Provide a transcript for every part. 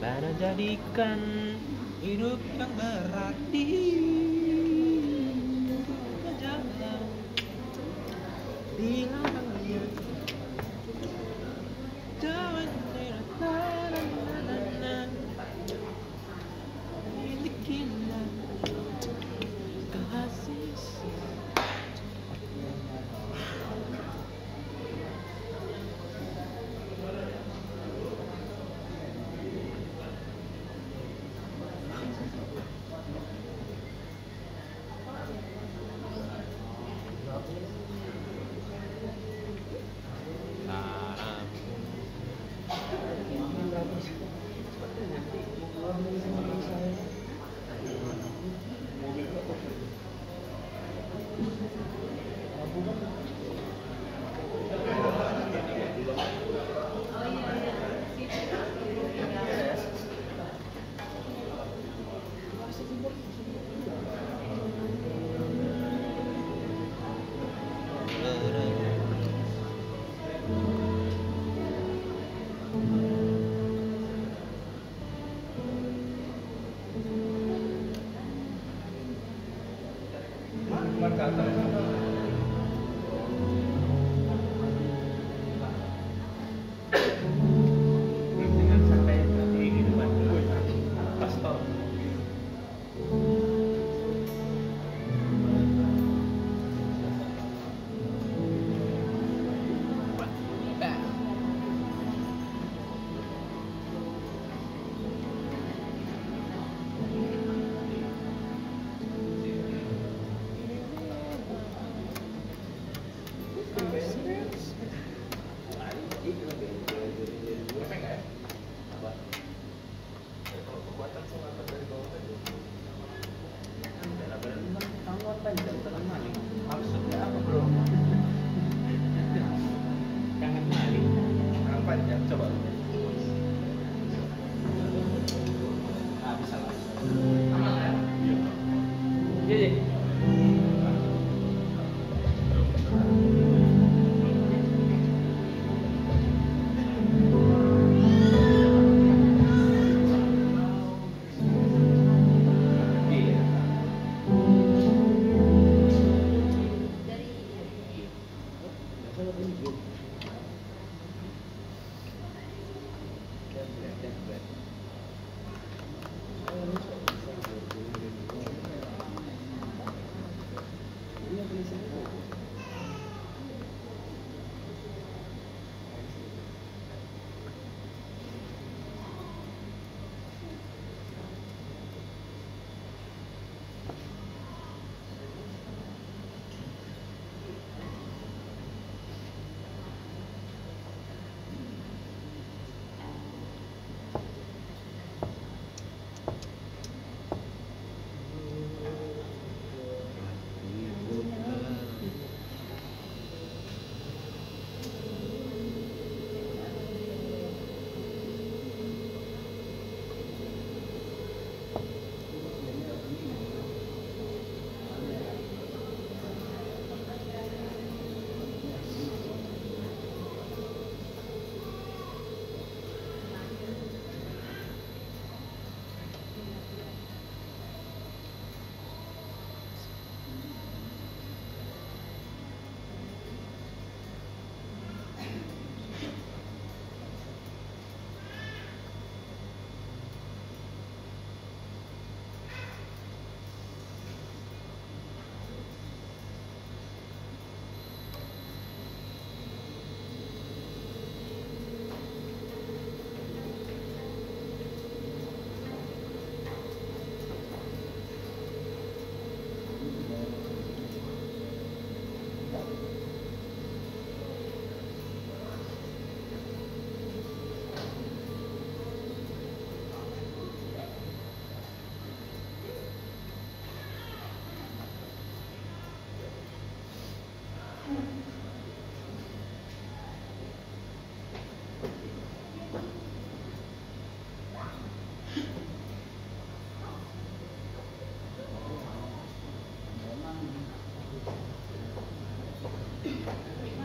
Mana jadikan hidup yang berarti jalan di langit jangan milikilah kasih. Maksudnya apa bro? Kangen maling. Apa ya? Coba. Nah, bisa lah. Aman ya? Iya.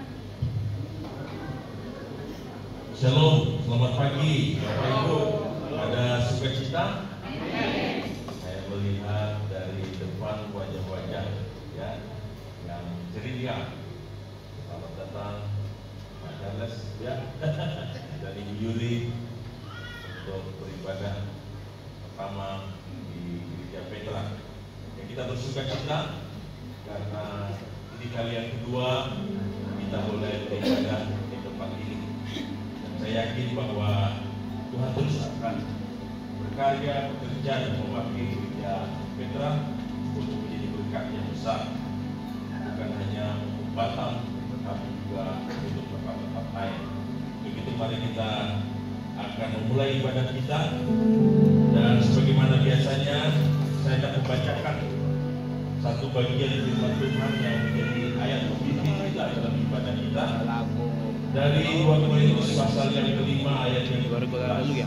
Shalom, selamat pagi Bapak Ibu. Ada sukacita? Saya melihat dari depan wajah-wajah ya yang ceria. Selamat datang Pak Charles ya dan Ibu Yuli untuk beribadah pertama di Gereja Petra. Ya, kita bersukacita karena ini kali yang kedua kita boleh beribadah di tempat ini. Dan saya yakin bahwa Tuhan terus akan berkarya, bekerja dan memakai Gereja Petra untuk menjadi berkat yang besar, bukan hanya untuk Batam, tetapi juga untuk tempat-tempat lain. Begitu mari kita akan memulai ibadah kita, dan sebagaimana biasanya saya akan membacakan satu bagian firman Tuhan yang menjadi ayat pembimbing kita dalam ibadah kita dari 2 Korintus pasal yang kelima ayat yang ke-11.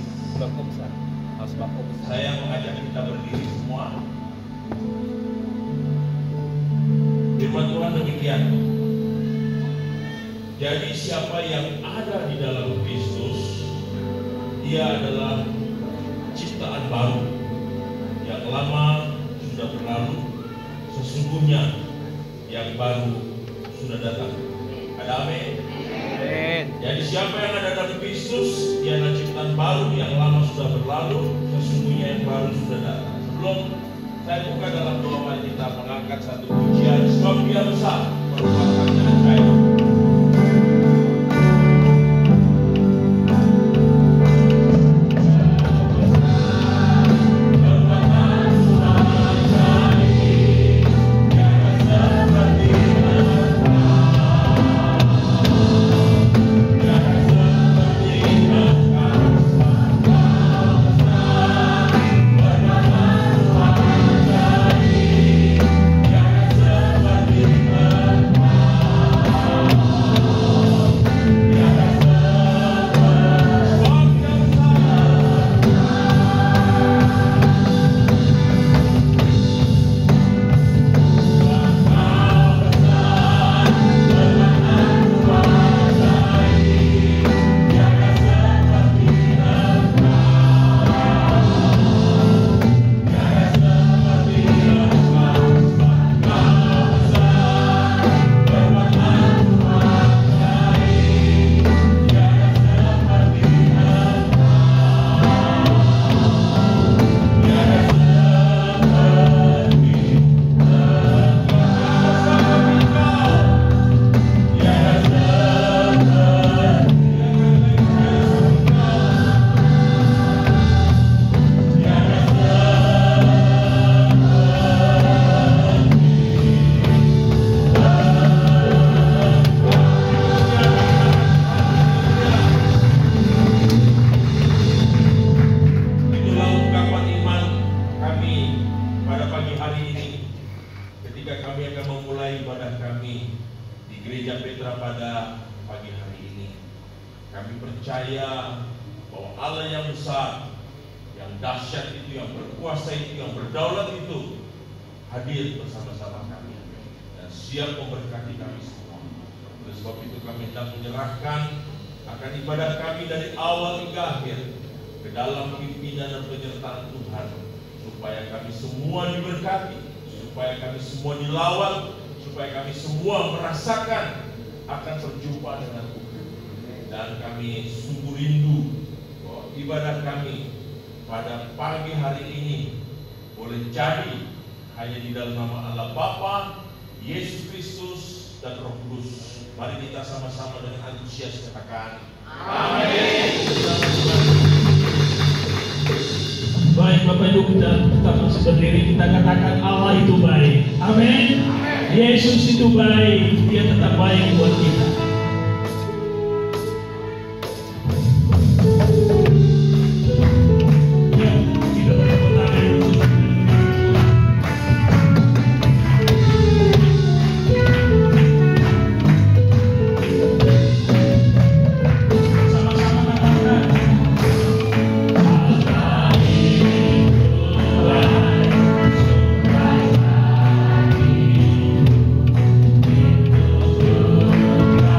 Saya mengajak kita berdiri semua. Firman Tuhan demikian. Jadi siapa yang ada di dalam Kristus, dia adalah ciptaan baru. Yang lama sudah berlalu, sesungguhnya yang baru sudah datang. Ada amin. Jadi siapa yang ada dalam Kristus, dia adalah ciptaan baru. Yang lama sudah berlalu, sesungguhnya yang baru sudah datang. Sebelum saya buka dalam doa, mari kita mengangkat satu pujian, sebab dia besar merupakan yang baik. Yesus itu baik, dia tetap baik buat kita. Yesus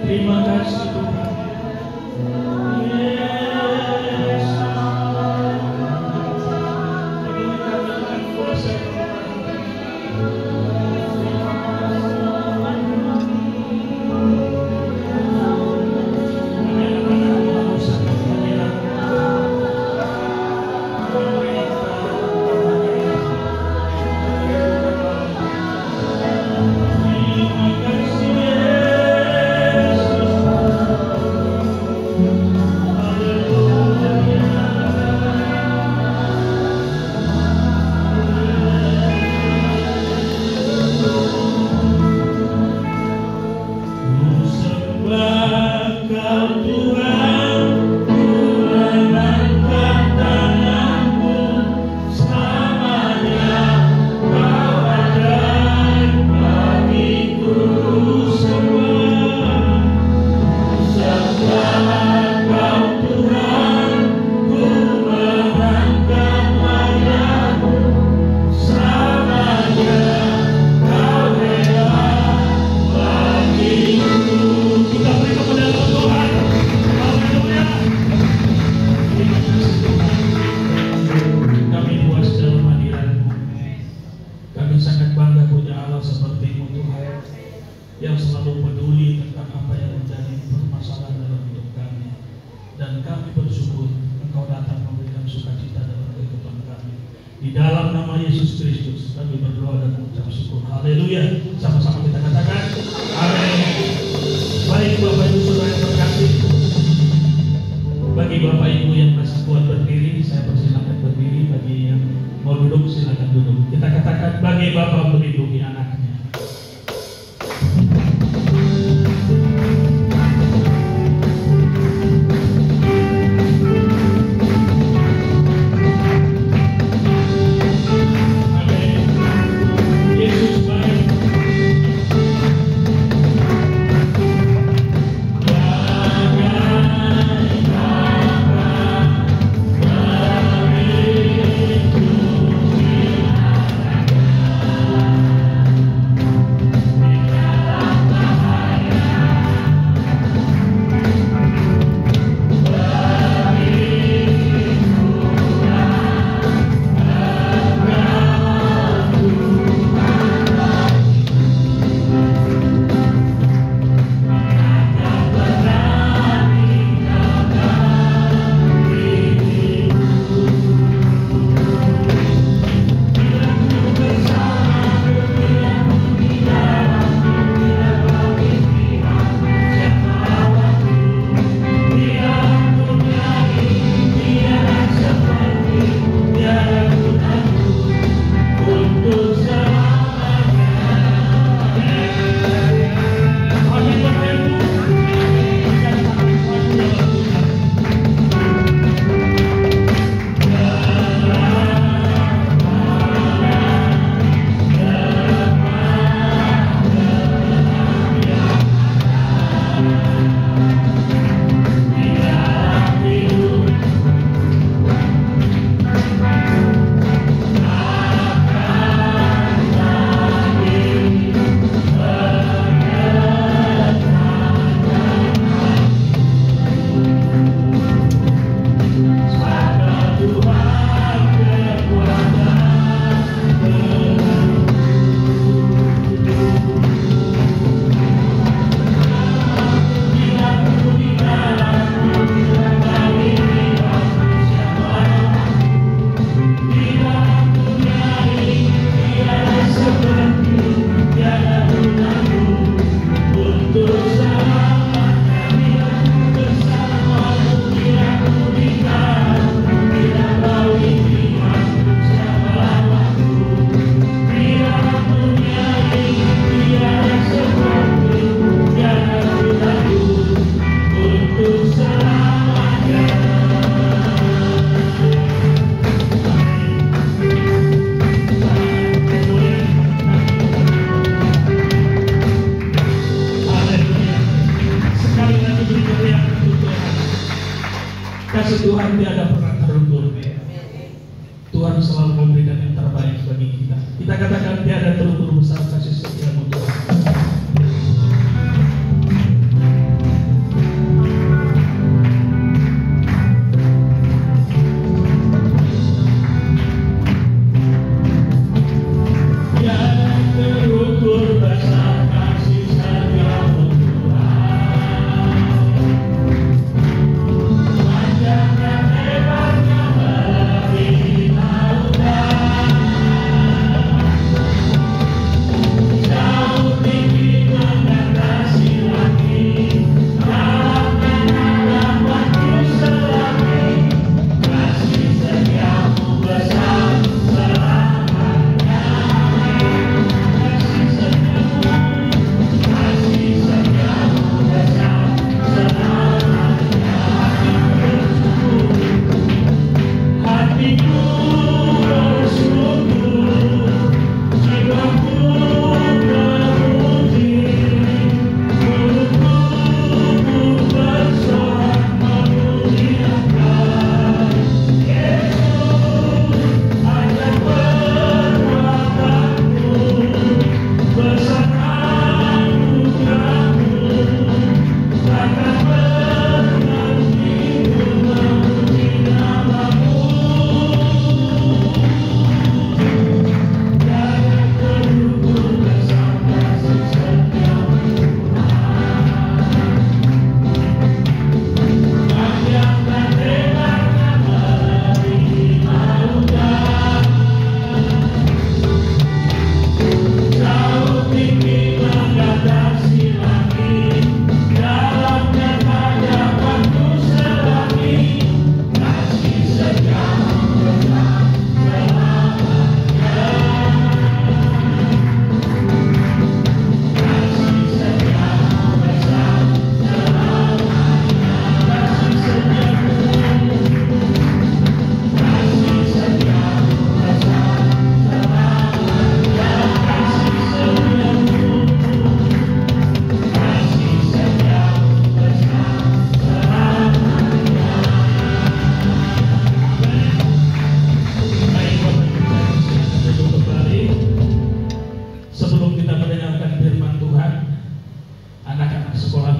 Terima kasih Tuhan. Yesus. Bagi kami dengan kuasa kasih Tuhan tiada pernah terukur. Tuhan selalu memberikan yang terbaik bagi kita. Kita katakan tiada terukur besar kasih setiamu Tuhan.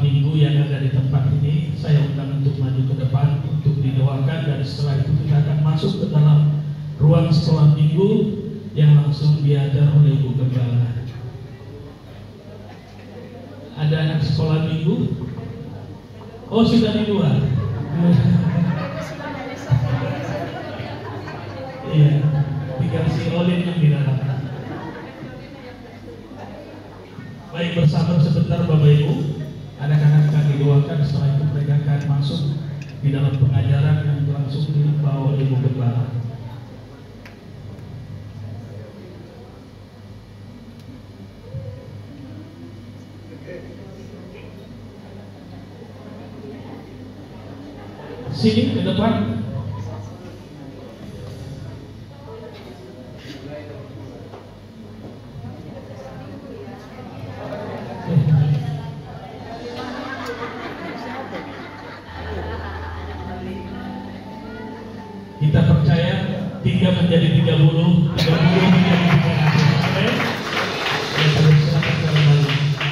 minggu yang ada di tempat ini, saya undang untuk maju ke depan untuk didoakan, dan setelah itu kita akan masuk ke dalam ruang sekolah minggu yang langsung diajar oleh Ibu Gembala. Ada anak sekolah minggu? Oh, sudah di luar. Iya, tinggal si Olin yang di dalam. Baik, bersabar sebentar Bapak Ibu. Anak-anak akan didoakan, setelah itu mereka akan masuk di dalam pengajaran yang langsung dibawa oleh Ibu Gembala. Sini ke depan. Kita percaya 3 menjadi 30, 30 menjadi 300. Ya, terus silakan kembali.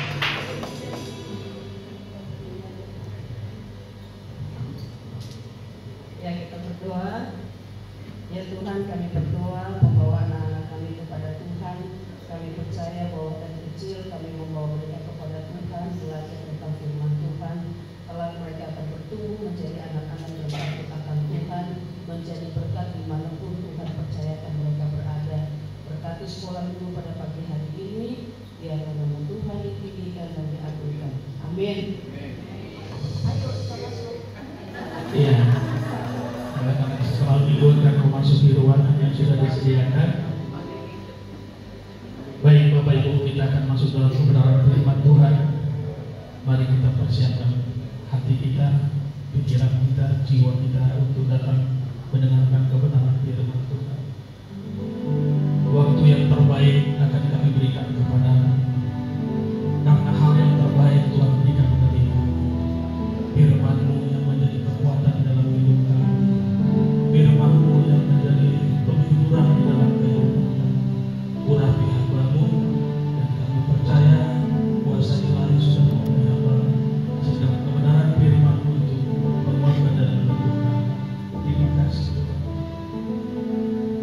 Ya, kita berdoa. Ya Tuhan, kami berdoa membawa anak-anak kami kepada Tuhan. Kami percaya bahwa dari kecil kami membawa mereka kepada Tuhan, belajar tentang firman Tuhan. Kalau mereka akan bertumbuh menjadi anak-anak yang takut akan Tuhan, menjadi berkat dimanapun Tuhan percayakan mereka berada. Berkati sekolah minggu pada pagi hari ini, biarlah nama Tuhan ditinggikan dan diagungkan. Amin. Ayo kita masuk. Iya. Anak-anak sekolah minggu akan memasuki ruangan yang sudah disediakan. Baik Bapak Ibu, kita akan masuk dalam kebenaran firman Tuhan. Mari kita persiapkan hati kita, pikiran kita, jiwa kita untuk datang mendengarkan kebenaran firman Tuhan. Waktu yang terbaik akan kami berikan kepada, karena hal yang terbaik Tuhan berikan kepada firman-Mu yang menjadi kekuatan dalam hidup kami, firman-Mu yang menjadi penghiburan di dalam kehidupan kami. Urapi hamba-Mu, dan kami percaya kuasa Ilahi sudah memenuhi hamba, sehingga kebenaran firman-Mu itu menguatkan dalam hidup kami. Terima kasih Tuhan.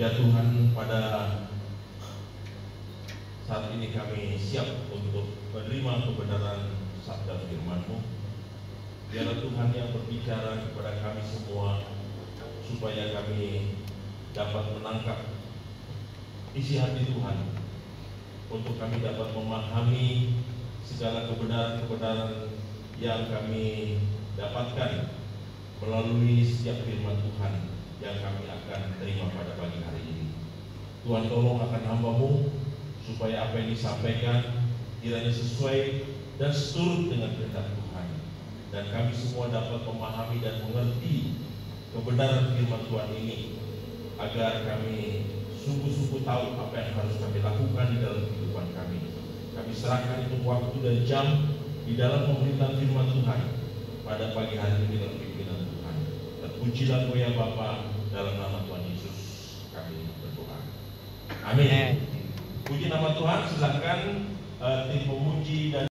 Ya Tuhan, pada saat ini kami siap untuk menerima kebenaran sabda firman-Mu. Biarlah Tuhan yang berbicara kepada kami semua, supaya kami dapat menangkap isi hati Tuhan, untuk kami dapat memahami segala kebenaran-kebenaran yang kami dapatkan melalui setiap firman Tuhan yang kami akan terima pada pagi hari ini. Tuhan, tolong akan hamba-Mu supaya apa yang disampaikan kiranya sesuai dan seturut dengan kehendak Tuhan, dan kami semua dapat memahami dan mengerti kebenaran firman Tuhan ini, agar kami sungguh-sungguh tahu apa yang harus kami lakukan di dalam kehidupan kami. Kami serahkan itu waktu dan jam di dalam pemerintahan firman Tuhan pada pagi hari ini dalam pimpinan Tuhan. Terpujilah Engkau ya Bapa, dalam nama Tuhan Yesus kami berdoa. Amin. Puji nama Tuhan. Silakan tim pemuji dan